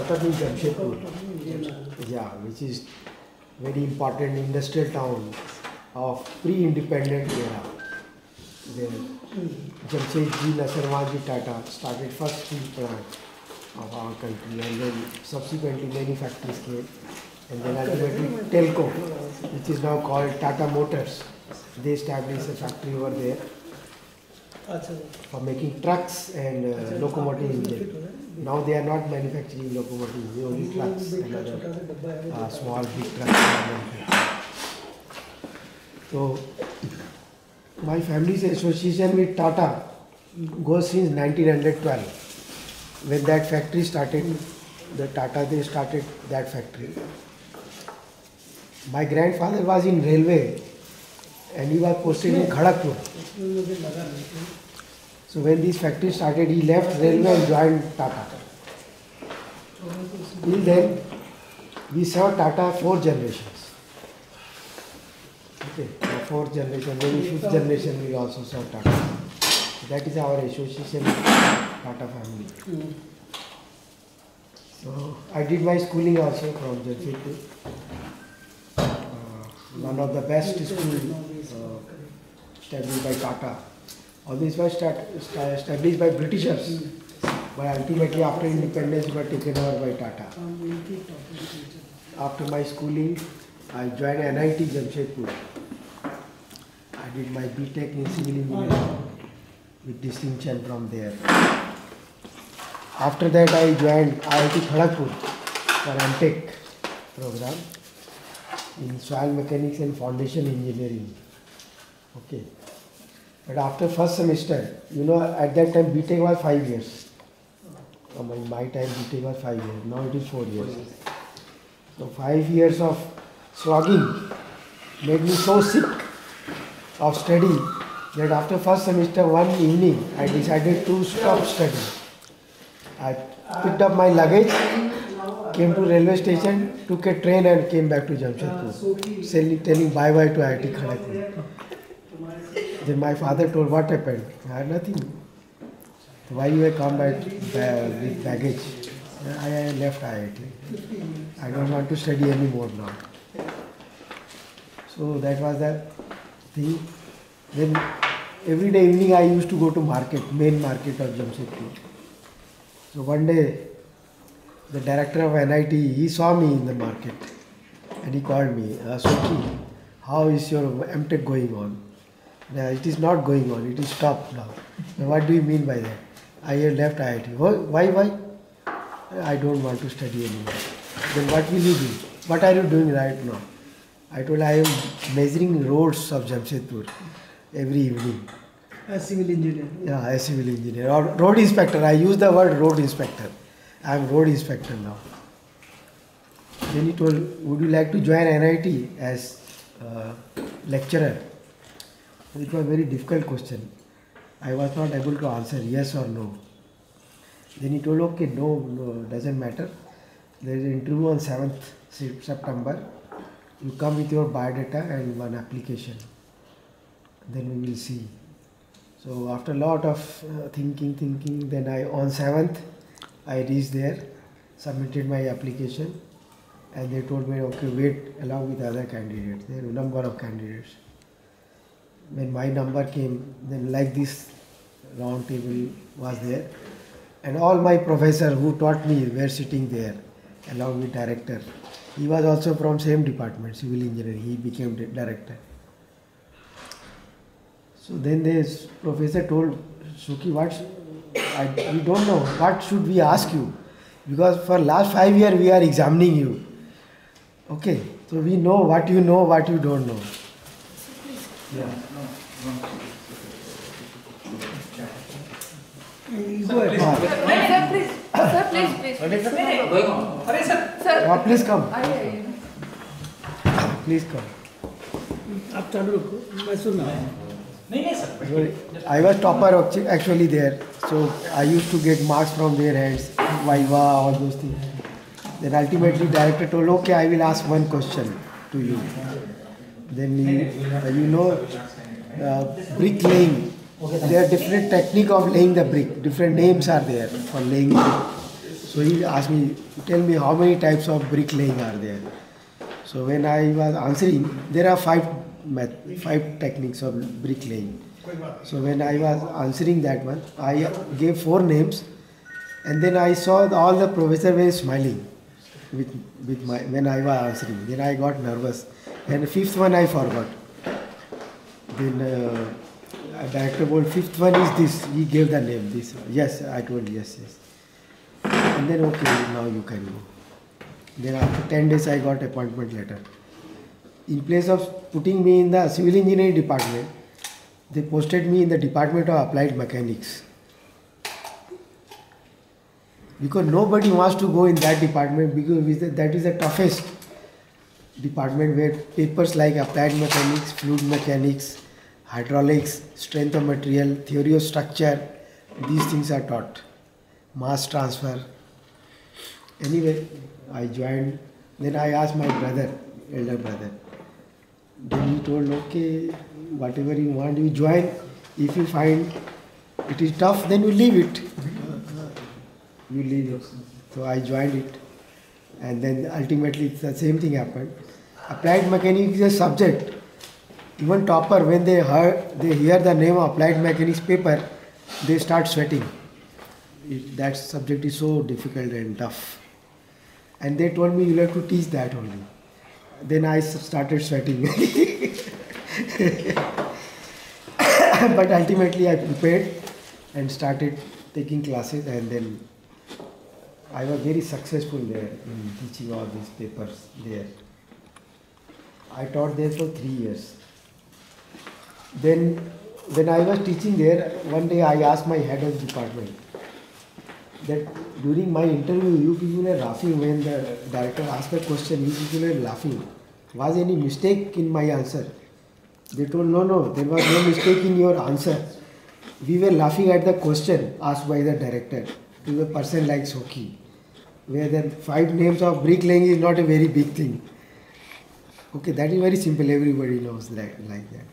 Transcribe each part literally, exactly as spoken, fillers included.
brought up in Jamshedpur, yeah, which is very important industrial town of pre-independent era. Where Jamshedji Nasarwadi Tata started first steel plant of our country, and then subsequently many factories came, and then ultimately Telco, which is now called Tata Motors, they established a factory over there for making trucks and uh, locomotive engine. Now they are not manufacturing locomotives, they only trucks and other uh, small big trucks. So my family's association with Tata goes since nineteen twelve. When that factory started, the Tata they started that factory. My grandfather was in railway and he was posted in Kharagpur. So when this factory started, he left railway and joined Tata. Till then, we served Tata four generations. Okay, fourth generation, maybe fifth generation we also serve Tata. That is our association with Tata family. Mm. So I did my schooling also from Jamshedpur. Uh, one of the best schools uh, established by Tata. All this was start, start established by Britishers, but ultimately after independence were taken over by Tata. After my schooling, I joined N I T Jamshedpur. I did my B Tech in civil engineering with distinction from there. After that, I joined I I T Kharagpur for M Tech program in soil mechanics and foundation engineering. Okay. But after first semester, you know, at that time B Tech was five years. In my time, B Tech was five years. Now it is four years. So five years of slogging made me so sick of study that after first semester, one evening, I decided to stop studying. I picked up my luggage, came to railway station, took a train and came back to Jamshedpur, telling bye-bye to I I T Kharagpur. Then my father told, what happened? I had nothing. Why you have come back with baggage? I left I I T. I don't want to study anymore now. So that was the thing. Then every day evening I used to go to market, main market of Jamshedpur. So one day the director of N I T, he saw me in the market and he called me, Suki, how is your M Tech going on? No, it is not going on, it is stopped now. Now what do you mean by that? I have left I I T. Why, why? I don't want to study anymore. Then what will you do? What are you doing right now? I told I am measuring roads of Jamshedpur every evening. As civil engineer? Yeah, as civil engineer. Or road inspector. I use the word road inspector. I am road inspector now. Then he told, would you like to join N I T as uh, lecturer? It was a very difficult question. I was not able to answer yes or no. Then he told, okay, no, no, doesn't matter. There is an interview on seventh September. You come with your biodata and one application. Then we will see. So after a lot of uh, thinking, thinking, then I on seventh, I reached there, submitted my application, and they told me, okay, wait along with other candidates. There were a number of candidates. When my number came, then like this round table was there, and all my professors who taught me were sitting there, along with director. He was also from same department, civil engineering. He became the director. So then this professor told Suki, what I, we don't know, what should we ask you? Because for last five years we are examining you. Okay, so we know what you know, what you don't know. Yeah. Go ahead. Sir, please. Sir, please, please. Sir, sir. Oh, please come. I, Please come. आप चालू रखो, मैं सुन रहा हूँ. नहीं नहीं sir. I was topper actually there, so I used to get marks from their hands, Viva, all those things. Then ultimately director told, okay, I will ask one question to you. Then he, uh, you know, uh, brick laying. There are different technique of laying the brick. Different names are there for laying brick. So he asked me, tell me how many types of bricklaying are there. So when I was answering, there are five met five techniques of bricklaying. So when I was answering that one, I gave four names, and then I saw the, all the professor were smiling with with my when I was answering. Then I got nervous, and the fifth one I forgot. Then uh, a director told fifth one is this. He gave the name this. Yes, I told yes, yes. And then okay, now you can go. Then after ten days I got appointment letter. In place of putting me in the civil engineering department, they posted me in the department of applied mechanics. Because nobody wants to go in that department because that is the toughest department where papers like applied mechanics, fluid mechanics, hydraulics, strength of material, theory of structure, these things are taught. Mass transfer. Anyway, I joined. Then I asked my brother, elder brother. Then he told, okay, whatever you want, you join. If you find it is tough, then you leave it. You leave it. So I joined it. And then ultimately the same thing happened. Applied mechanics is a subject. Even topper, when they heard, they hear the name of applied mechanics paper, they start sweating. It, that subject is so difficult and tough. And they told me you have to teach that only. Then I started sweating. But ultimately I prepared and started taking classes, and then I was very successful there in teaching all these papers there. I taught there for three years. Then when I was teaching there, one day I asked my head of department that during my interview you people were laughing when the director asked a question, you people were laughing. Was any mistake in my answer? They told, no, no, there was no mistake in your answer. We were laughing at the question asked by the director to a person like Soki, where the five names of bricklaying is not a very big thing. Okay, that is very simple, everybody knows that like that.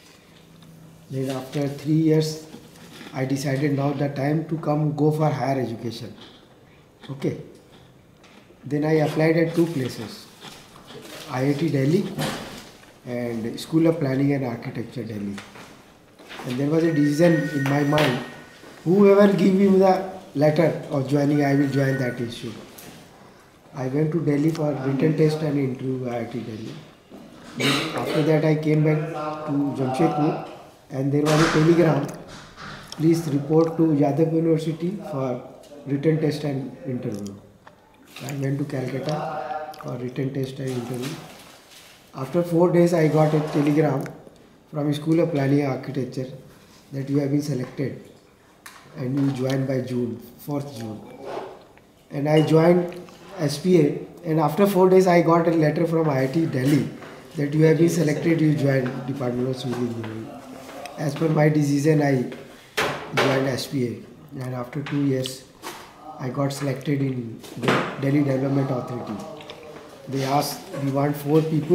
Then after three years, I decided now the time to come go for higher education. Okay. Then I applied at two places, I I T Delhi and School of Planning and Architecture Delhi. And there was a decision in my mind, whoever give me the letter of joining, I will join that institute. I went to Delhi for written test and interview I I T Delhi. Then after that I came back to Jamshedpur, and there was a telegram, please report to Yadav University for written test and interview. I went to Calcutta for written test and interview. After four days I got a telegram from School of Planning and Architecture that you have been selected and you join by June, fourth June. And I joined S P A, and after four days I got a letter from I I T Delhi that you have been selected, you join Department of Civil Engineering. As per my decision, I joined S P A, and after two years I got selected in the Delhi Development Authority. They asked, we want four people,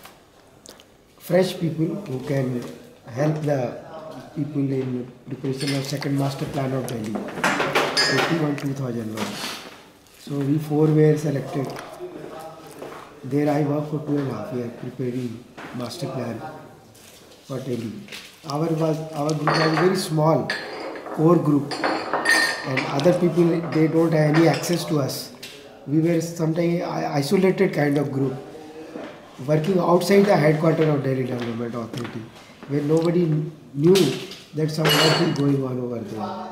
fresh people who can help the people in preparation of second master plan of Delhi, eighty-one two thousand one. So we four were selected. There I worked for two and a half years preparing master plan for Delhi. Our was our group was very small, core group, and other people, they don't have any access to us. We were sometimes isolated kind of group, working outside the headquarters of Delhi Development Authority, where nobody knew that some work is going on over there.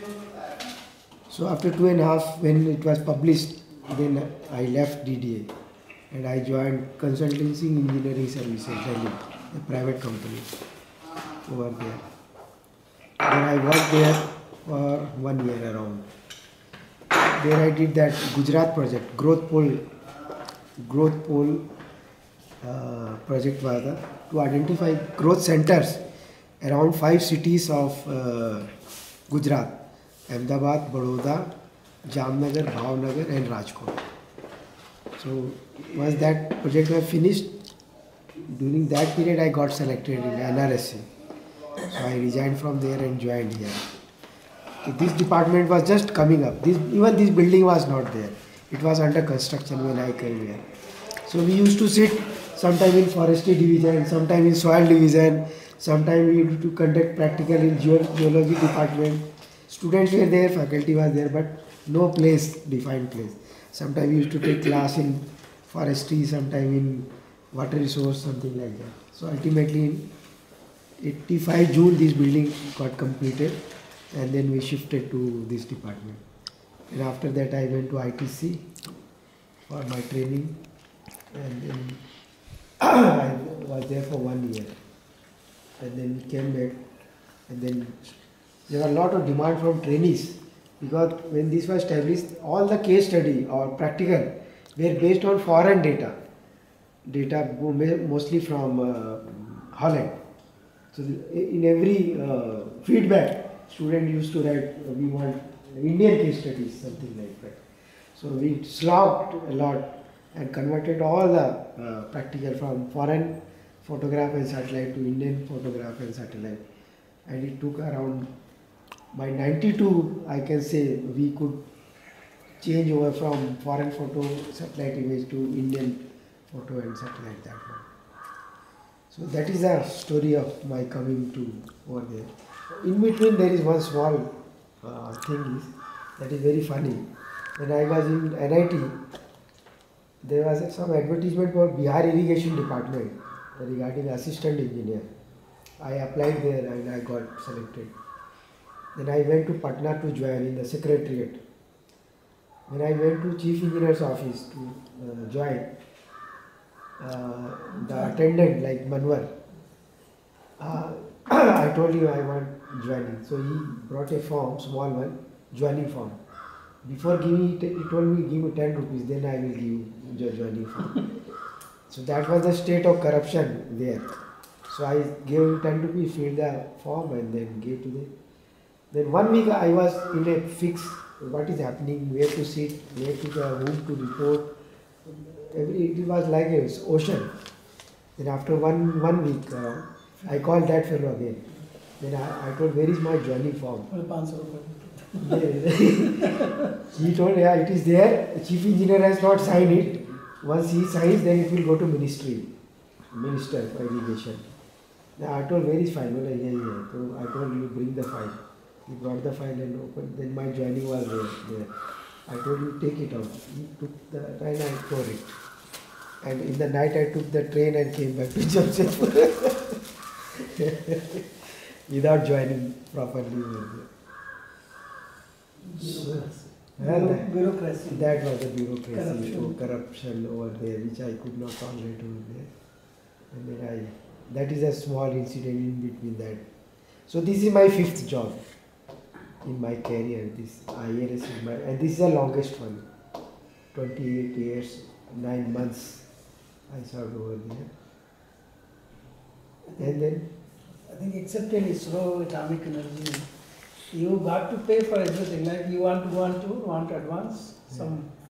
So after two and a half, when it was published, then I left D D A and I joined Consultancy Engineering Services Delhi, a private company over there. Then I worked there for one year around. There I did that Gujarat project, growth pole, growth pole uh, project was the, to identify growth centers around five cities of uh, Gujarat: Ahmedabad, Baroda, Jamnagar, Bhavnagar and Rajkot. So once that project was finished, during that period I got selected in N R S C. So I resigned from there and joined here. This department was just coming up. This even this building was not there. It was under construction when I came here. So we used to sit sometime in forestry division, sometime in soil division, sometime we used to conduct practical in geo- geology department. Students were there, faculty was there, but no place, defined place. Sometime we used to take class in forestry, sometime in water resource, something like that. So ultimately in eighty-five June this building got completed and then we shifted to this department. And after that I went to I T C for my training and then I was there for one year. And then we came back and then there were a lot of demand from trainees because when this was established, all the case study or practical were based on foreign data, data mostly from uh, Holland. So the, in every uh, feedback, student used to write, uh, we want Indian case studies, something like that. So we slogged a lot and converted all the uh, practical from foreign photograph and satellite to Indian photograph and satellite. And it took around, by ninety-two, I can say we could change over from foreign photo satellite image to Indian photo and satellite that one. So that is the story of my coming to over there. In between there is one small uh, thing is, that is very funny. When I was in N I T, there was some advertisement for Bihar Irrigation Department regarding assistant engineer. I applied there and I got selected. Then I went to Patna to join in the secretariat. When I went to chief engineer's office to uh, join, uh, the attendant like Manwar, uh, I told him I want joining. So he brought a form, small one, joining form. Before giving it, he told me give me ten rupees, then I will give you your joining form. So that was the state of corruption there. So I gave him ten rupees, filled the form and then gave to them. Then one week I was in a fix, what is happening, where to sit, where to the room to report. Every, it was like an ocean. Then after one, one week, uh, I called that fellow again. Then I, I told, where is my joining form? He told, yeah, it is there. The chief engineer has not signed it. Once he signs, then it will go to ministry, minister for irrigation. Then I told, where is file? Well, yeah, yeah. So I told you, bring the file. He brought the file and opened. Then my joining was there. there. I told you, take it out. He took the train and I tore it. And in the night, I took the train and came back to Jamshedpur without joining properly. So, and Bureaucracy. that was the bureaucracy, Corruption. so corruption over there, which I could not tolerate over there. And then I, that is a small incident in between that. So this is my fifth job in my career. This I A S is my, and this is the longest one. twenty-eight years, nine months I served over there. And then I think except in ISRO, atomic energy, you got to pay for everything. Like you want to want to want to advance some